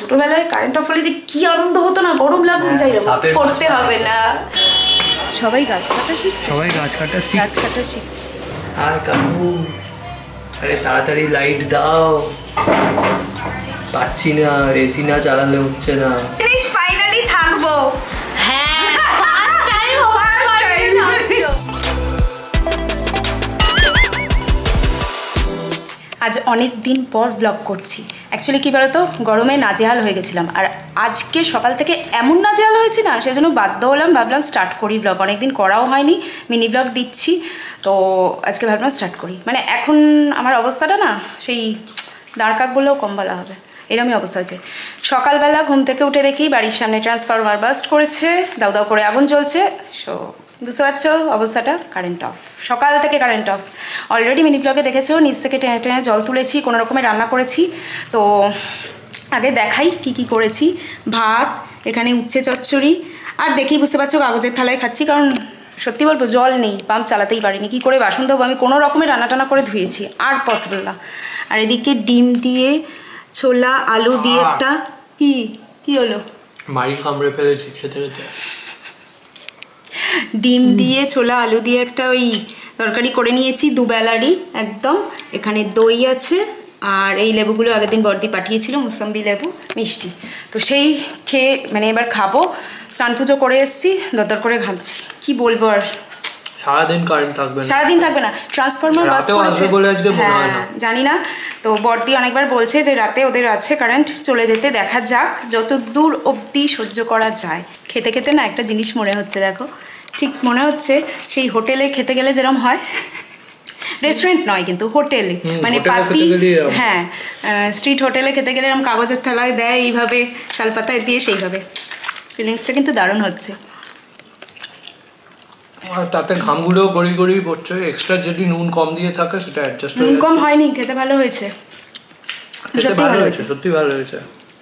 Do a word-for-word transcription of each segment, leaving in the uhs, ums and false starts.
ছোটবেলায় current of হলে যে কি আনন্দ হতো না, গরম লাগুন যাই করতে হবে না। সবাই গাছ কাটা শিখছে, সবাই গাছ কাটা শিখছে গাছ কাটা শিখছে আর কাকু আরে তাড়াতাড়ি লাইট দাও, পাচ্ছি না, এসি না চালালে হচ্ছে না। ফাইনালি থাকবো। হ্যাঁ ফার্স্ট টাইম থাকছো। আজ অনেক দিন পর ব্লগ করছি। অ্যাকচুয়ালি কী বলতো, গরমে নাজেহাল হয়ে গেছিলাম, আর আজকে সকাল থেকে এমন নাজেহাল হয়েছি না, সেজন্য বাধ্য হলাম, ভাবলাম স্টার্ট করি ব্লগ। অনেকদিন করাও হয়নি, মিনি ব্লগ দিচ্ছি, তো আজকে ভাবলাম স্টার্ট করি। মানে এখন আমার অবস্থাটা না সেই দাঁড় কাক বললেও কম বলা হবে, এরকমই অবস্থা হয়েছে। সকালবেলা ঘুম থেকে উঠে দেখি বাড়ির সামনে ট্রান্সফরমার বাস্ট করেছে, দাউ দাউ করে আগুন জ্বলছে। সো বুঝতে পারছো অবস্থাটা, কারেন্ট অফ, সকাল থেকে কারেন্ট অফ। অলরেডি মিনি ব্লগে দেখেছো নিচ থেকে টেনে টেনে জল তুলেছি, কোনো রকমের রান্না করেছি। তো আগে দেখাই কি কি করেছি। ভাত, এখানে উচ্ছে চচ্চড়ি, আর দেখি বুঝতে পারছো কাগজের থালায় খাচ্ছি, কারণ সত্যি বলবো জল নেই, পাম্প চালাতেই পারিনি, কী করে বাসন দেবো। আমি কোনো রকমের রান্না টান্না করে ধুয়েছি, আর পসিবল না। আর এদিকে ডিম দিয়ে ছোলা আলু দিয়ে একটা কি কি হলো, মারি কামড়ে ফেলেছি খেতে খেতে। ডিম দিয়ে ছোলা আলু দিয়ে একটা ওই তরকারি করে নিয়েছি দুবেলারই একদম। এখানে দই আছে, আর এই লেবুগুলো আগের দিন বর্দি পাঠিয়েছিল, মুসাম্বি লেবু মিষ্টি। তো সেই খেয়ে মানে এবার খাবো। স্নান পুজো করে এসেছি, দরদর করে ঘামছি, কি বলবো আর। সারাদিন কারেন্ট থাকবে না, সারাদিন থাকবে না, ট্রান্সফরমার বাস করেছে বলে আজকে মনে হয় না, জানি না। তো বর্দি অনেকবার বলছে যে রাতে ওদের আছে কারেন্ট, চলে যেতে, দেখা যাক যত দূর অবধি সহ্য করা যায়। খেতে খেতে না একটা জিনিস মনে হচ্ছে, দেখো ঠিক মনে হচ্ছে সেই হোটেলে খেতে গেলে যেরকম হয়, রেস্টুরেন্ট নয় কিন্তু হোটেলে, মানে পাতি, হ্যাঁ স্ট্রিট হোটেলে খেতে গেলে এরকম কাগজের থালায় দেয় এইভাবে শালপাতায় দিয়ে, সেইভাবে ফিলিংসটা কিন্তু দারুণ হচ্ছে। আর তাতে ঘামগুলোও গড়ি গড়ি পড়ছে, এক্সট্রা যদি নুন কম দিয়ে থাকে সেটা অ্যাডজাস্ট হয়ে নুন কম হয়নি, খেতে ভালো হয়েছে, খেতে ভালো হয়েছে, সত্যি ভালো হয়েছে।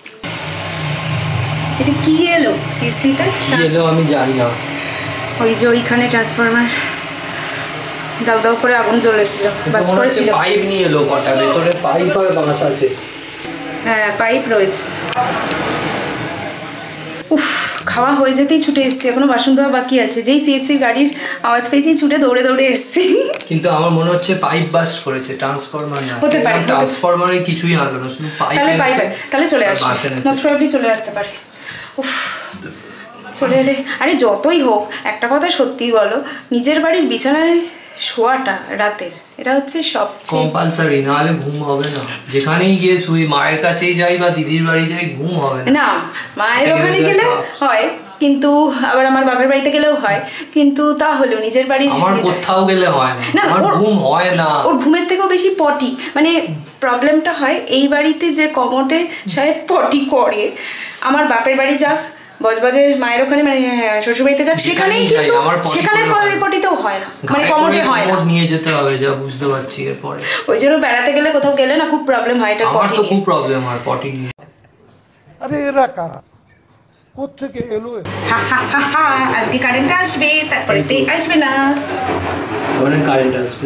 এটা কি এলো সিসিতে, কি এলো আমি জানি না। ওই যে ওইখানে ট্রান্সফরমার দাউ দাউ করে আগুন জ্বলেছিল, বাস করেছিল। পাইপ নিয়ে এলো কটা, ভেতরে পাইপ আর বাঁশ আছে। হ্যাঁ পাইপ রয়েছে। উফ, খাওয়া হয়ে যেতেই ছুটে এসেছি, এখনো বাসন ধোয়া বাকি আছে। যেই সিএসসি গাড়ির আওয়াজ পেয়েছি ছুটে দৌড়ে দৌড়ে এসেছি। কিন্তু আমার মনে হচ্ছে পাইপ বাস্ট করেছে, ট্রান্সফরমার না। হতে পারে, ট্রান্সফরমারে কিছুই আনলো না, শুধু পাইপ। তাহলে পাইপ তাহলে চলে আসবে, মোস্ট প্রবাবলি চলে আসতে পারে। উফ, চলে এলে। আরে যতই হোক একটা কথা সত্যি বলো, নিজের বাড়ির বিছানায় শোয়াটা রাতের, এটা হচ্ছে সবচেয়ে কম্পালসারি, না হলে ঘুম হবে না। যেখানেই গিয়ে শুই, মায়ের কাছেই যাই বা দিদির বাড়ি যাই, ঘুম হবে না। না মায়ের ওখানে গেলে হয়, কিন্তু আবার আমার বাবার বাড়িতে গেলেও হয়, কিন্তু তাহলেও নিজের বাড়ির আমার কোথাও গেলে হয় না, আমার ঘুম হয় না। ওর ঘুমের থেকেও বেশি পটি, মানে প্রবলেমটা হয় এই বাড়িতে যে কমোটে সাহেব পটি করে, আমার বাপের বাড়ি যাক, বজবাজের মায়ের ওখানে মানে শ্বশুরবাড়িতে যাক, সেখানেই কিন্তু সেখানে পটিতেও হয় না, মানে কমোটে হয় না, নিয়ে যেতে হবে, যা বুঝতে পারছি। এরপরে ওই জন্য বেড়াতে গেলে কোথাও গেলে না খুব প্রবলেম হয়, এটা পটি নিয়ে খুব প্রবলেম হয় পটি নিয়ে। আরে এরা কারা, কোত্থেকে এলো? আজকে কারেন্ট আসবে, তারপরে আসবে না, কারেন্ট আসবে,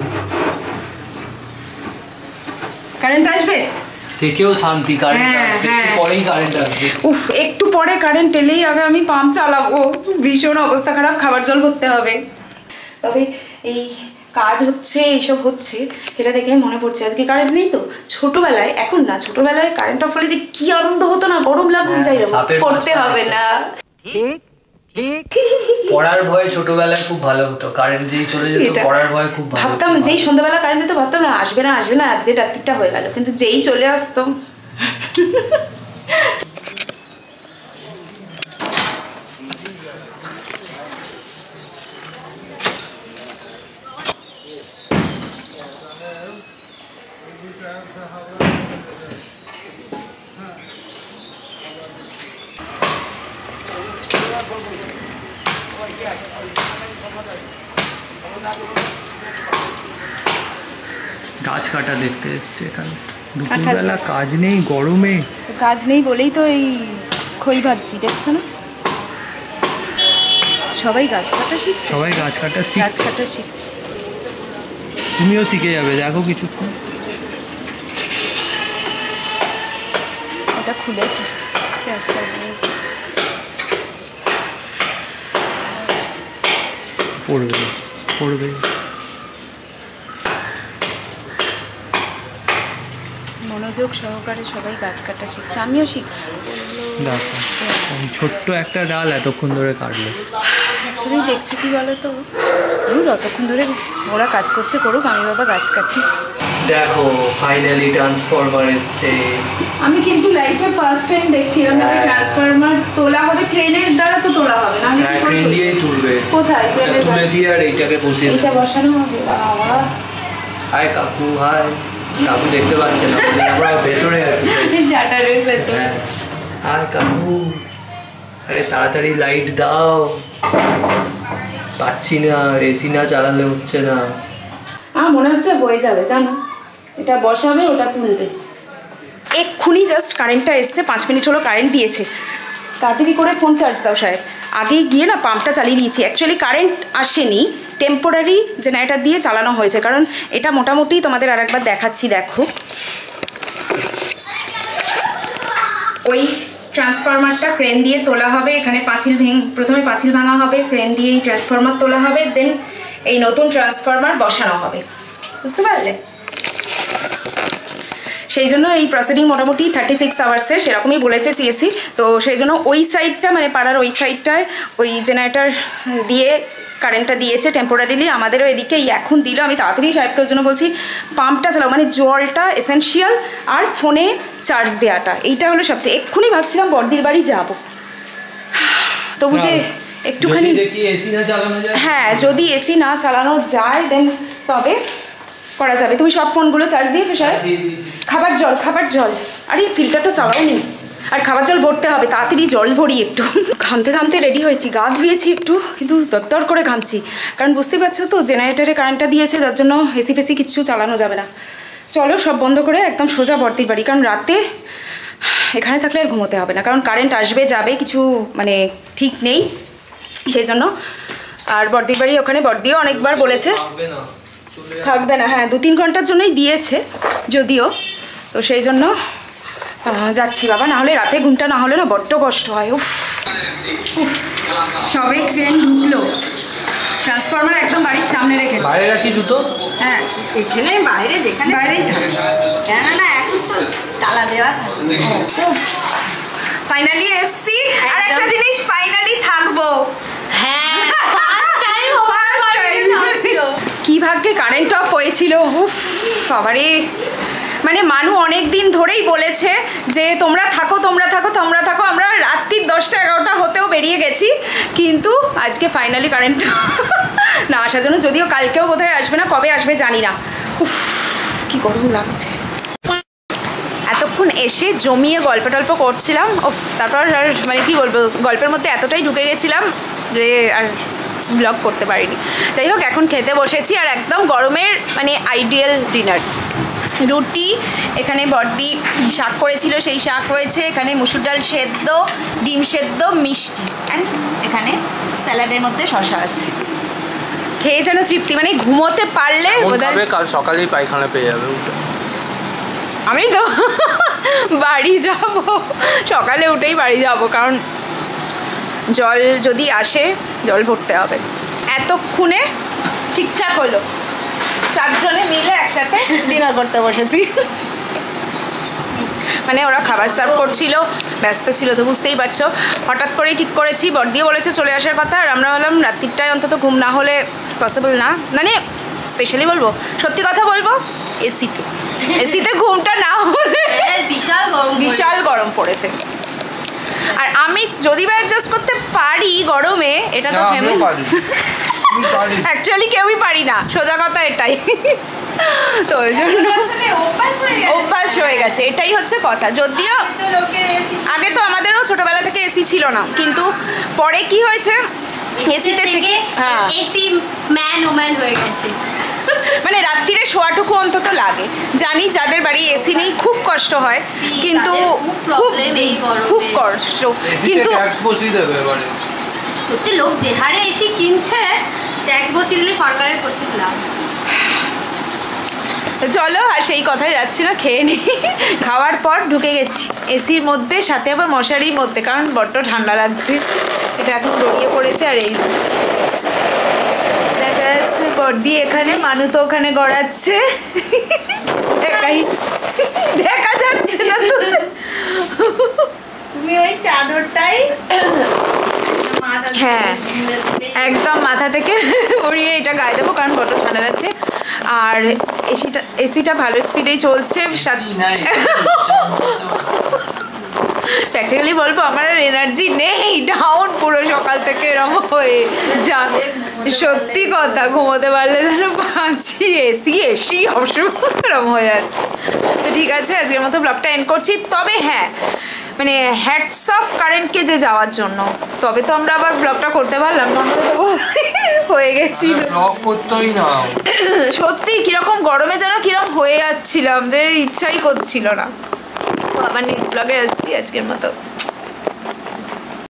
কারেন্ট আসবে থেকেও শান্তি, কারেন্ট আসবে, পরেই কারেন্ট আসবে। উফ, একটু পরে কারেন্ট এলেই আগে আমি পাম্প চালাবো, ভীষণ অবস্থা খারাপ, খাবার জল ভরতে হবে। তবে এই কাজ হচ্ছে, এইসব হচ্ছে, সেটা দেখে মনে পড়ছে আজকে কারেন্ট নেই তো। ছোটবেলায়, এখন না, ছোটবেলায় কারেন্ট অফ হলে যে কি আনন্দ হতো না, গরম লাগুন যাই পড়তে হবে না, পড়ার ভয় ছোটবেলায় খুব ভালো হতো, কারেন্ট যেই চলে যেত পড়ার ভয় খুব ভালো। ভাবতাম যেই সন্ধ্যাবেলা কারেন্ট যেত ভাবতাম না আসবে না আসবে না, আজকে রাত্রিটা হয়ে গেল, কিন্তু যেই চলে আসতো গাছ কাটা দেখতে এসছে এখানে, দুপুরবেলা কাজ নেই, গরমে কাজ নেই বলেই তো এই খই ভাজছি, দেখছো না সবাই গাছ কাটা শিখছে, সবাই গাছ কাটা গাছ কাটা শিখছে। তুমিও শিখে যাবে, দেখো কিছুক্ষণ। এটা খুলেছে, পড়বে পড়বে মনোযোগ সহকারে সবাই গাছ কাটা শিখছে, আমিও শিখছি। দেখো ছোট্ট একটা ডাল এতক্ষণ ধরে কাটলো। অ্যাকচুয়ালি দেখছি কি বলো তো, ধুর অতক্ষণ ধরে ওরা কাজ করছে করুক, আমি বাবা গাছ কাটি। দেখো ফাইনালি ট্রান্সফরমার এসছে। আমি কিন্তু লাইফে ফার্স্ট টাইম দেখছি এরকম একটা ট্রান্সফরমার তোলা হবে, ক্রেনের দ্বারা তো তোলা হবে না? হ্যাঁ ক্রেন দিয়েই তুলবে। কোথায় ক্রেনের তুলে দিয়ে আর এইটাকে বসিয়ে এটা বসানো হবে? বাবা হাই কাকু, হাই কাকু দেখতে পাচ্ছে না, আমরা ভেতরে আছি শাটারের ভেতরে। হাই কাকু, আরে তাড়াতাড়ি লাইট দাও, পাচ্ছি না, এসি না চালালে হচ্ছে না। আমার মনে হচ্ছে বয়ে যাবে জানো, এটা বসাবে ওটা তুলবে। এক্ষুনি জাস্ট কারেন্টটা এসছে, পাঁচ মিনিট হলো কারেন্ট দিয়েছে। তাড়াতাড়ি করে ফোন চার্জ দাও সাহেব। আগেই গিয়ে না পাম্পটা চালিয়ে দিয়েছি। অ্যাকচুয়ালি কারেন্ট আসেনি, টেম্পোরারি জেনারেটার দিয়ে চালানো হয়েছে, কারণ এটা মোটামুটি তোমাদের আর একবার দেখাচ্ছি। দেখো ওই ট্রান্সফরমারটা ক্রেন দিয়ে তোলা হবে, এখানে পাঁচিল ভেঙে প্রথমে পাঁচিল ভাঙা হবে, ক্রেন দিয়ে এই ট্রান্সফরমার তোলা হবে, দেন এই নতুন ট্রান্সফরমার বসানো হবে, বুঝতে পারলে? সেই জন্য এই প্রসিডিং মোটামুটি থার্টি সিক্স আওয়ার্সের সেরকমই বলেছে সিএসসি। তো সেই জন্য ওই সাইডটা মানে পাড়ার ওই সাইডটায় ওই জেনারেটার দিয়ে কারেন্টটা দিয়েছে টেম্পোরারিলি। আমাদেরও এদিকে এখন দিল। আমি তাড়াতাড়ি সাহেবকে ওর জন্য বলছি পাম্পটা চালাও, মানে জলটা এসেনশিয়াল, আর ফোনে চার্জ দেওয়াটা, এইটা হলো সবচেয়ে। এক্ষুনি ভাবছিলাম বড়দির বাড়ি যাব, তবু যে একটুখানি হ্যাঁ যদি এসি না চালানো যায় দেন তবে করা যাবে। তুমি সব ফোনগুলো চার্জ দিয়েছো সাহেব? খাবার জল, খাবার জল, আরে ফিল্টারটা চালাও নি, আর খাবার জল ভরতে হবে, তাড়াতাড়ি জল ভরি। একটু ঘামতে ঘামতে রেডি হয়েছি, গা ধুয়েছি একটু, কিন্তু দরদর করে ঘামছি, কারণ বুঝতে পারছো তো জেনারেটারে কারেন্টটা দিয়েছে, যার জন্য এসি ফেসি কিচ্ছু চালানো যাবে না। চলো সব বন্ধ করে একদম সোজা বর্দির বাড়ি, কারণ রাতে এখানে থাকলে আর ঘুমোতে হবে না, কারণ কারেন্ট আসবে যাবে কিছু মানে ঠিক নেই, সেই জন্য। আর বর্দির বাড়ি ওখানে বর্দিও অনেকবার বলেছে থাকবে না, হ্যাঁ দু তিন ঘন্টার জন্যই দিয়েছে যদিও, তো সেই জন্য যাচ্ছি বাবা, না হলে রাতে ঘুমটা না হলে না বড্ড কষ্ট হয়। উফ সবে ট্রেন ঢুকলো, ট্রান্সফরমার একদম বাড়ির সামনে রেখেছে। বাইরে রাখি দুটো? হ্যাঁ এখানে বাইরে, যেখানে বাইরেই থাকে, কেন না এখন তো তালা দেওয়া। উফ ফাইনালি এসছি, আর একটা জিনিস ফাইনালি থাকবো। হ্যাঁ ফার্স্ট টাইম কি ভাগ্যে কারেন্ট অফ হয়েছিল। উফ বাবারে, মানে মানু অনেক দিন ধরেই বলেছে যে তোমরা থাকো তোমরা থাকো তোমরা থাকো, আমরা রাত্রির দশটা এগারোটা হতেও বেরিয়ে গেছি, কিন্তু আজকে ফাইনালি কারেন্ট না আসার জন্য, যদিও কালকেও বোধহয় আসবে না, কবে আসবে জানি না। উফ কি গরম লাগছে। এতক্ষণ এসে জমিয়ে গল্প টল্প করছিলাম, উফ তারপর আর মানে কি বলবো, গল্পের মধ্যে এতটাই ঢুকে গেছিলাম যে আর ব্লগ করতে পারিনি। যাই হোক এখন খেতে বসেছি, আর একদম গরমের মানে আইডিয়াল ডিনার। রুটি, এখানে বর্দি শাক করেছিল সেই শাক রয়েছে, এখানে মুসুর ডাল সেদ্ধ, ডিম সেদ্ধ, মিষ্টি, অ্যান্ড এখানে স্যালাডের মধ্যে শসা আছে। খেয়ে যেন তৃপ্তি, মানে ঘুমোতে পারলে বোধহয় কাল সকালেই পায়খানা পেয়ে যাবে। আমি তো বাড়ি যাব, সকালে উঠেই বাড়ি যাব, কারণ জল যদি আসে জল ভরতে হবে। এতক্ষণে ঠিকঠাক হলো, চারজনে মিলে একসাথে ডিনার করতে বসেছি। মানে ওরা খাবার সার্ভ করছিল, ব্যস্ত ছিল তো বুঝতেই পারছো, হঠাৎ করেই ঠিক করেছি। বড়দিয়ে বলেছে চলে আসার কথা, আর আমরা বললাম রাত্রিটায় অন্তত ঘুম না হলে পসিবল না, মানে স্পেশালি বলবো সত্যি কথা বলবো এসিতে এসিতে ঘুমটা না হলে বিশাল গরম, বিশাল গরম পড়েছে। আর আমি যদি বা অ্যাডজাস্ট করতে পারি গরমে, এটা তো অ্যাকচুয়ালি কেউই পারি না, সোজা কথা এটাই। তো ওই জন্য অভ্যাস হয়ে গেছে, এটাই হচ্ছে কথা। যদিও আগে তো আমাদেরও ছোটবেলা থেকে এসি ছিল না, কিন্তু পরে কি হয়েছে এসিতে থেকে হ্যাঁ এসি ম্যান ওম্যান হয়ে গেছে, মানে রাত্রিরে শোয়াটুকু অন্তত লাগে। জানি যাদের বাড়ি এসি নেই খুব কষ্ট হয়, কিন্তু খুব কষ্ট, কিন্তু সত্যি লোক যে হারে এসি কিনছে, ট্যাক্স বসিয়ে দিলে সরকারের প্রচুর লাভ। তো চলো আর সেই কথায় যাচ্ছি না, খেয়ে নিই। খাওয়ার পর ঢুকে গেছি এসির মধ্যে, সাথে আবার মশারির মধ্যে, কারণ বড্ড ঠান্ডা লাগছে। এটা এখন গড়িয়ে পড়েছে। আর এই দেখা যাচ্ছে বড্ডি এখানে, মানু তো ওখানে গড়াচ্ছে, একাই দেখা যাচ্ছে না তো। তুমি ওই চাদরটাই হ্যাঁ একদম মাথা থেকে উড়িয়ে এটা গায়ে দেবো, কারণ বড্ড ঠান্ডা লাগছে। আর এসিটা এসিটা ভালো স্পিডেই চলছে। প্র্যাকটিক্যালি বলবো আমার আর এনার্জি নেই, ডাউন পুরো সকাল থেকে এরকম হয়ে যা। সত্যি কথা, ঘুমোতে পারলে যেন বাঁচি, এসি এসি অবসময় এরকম হয়ে যাচ্ছে। তো ঠিক আছে, আজকের মতো ব্লগটা এন্ড করছি। তবে হ্যাঁ, মানে হ্যাটস অফ কারেন্টকে যে যাওয়ার জন্য, তবে তো আমরা আবার ব্লগটা করতে পারলাম না, হয়ে গেছি ব্লগ করতেই না। সত্যি কিরকম গরমে যেন কিরকম হয়ে যাচ্ছিলাম যে ইচ্ছাই করছিল না। তো আবার নেক্সট ব্লগে আসছি, আজকের মতো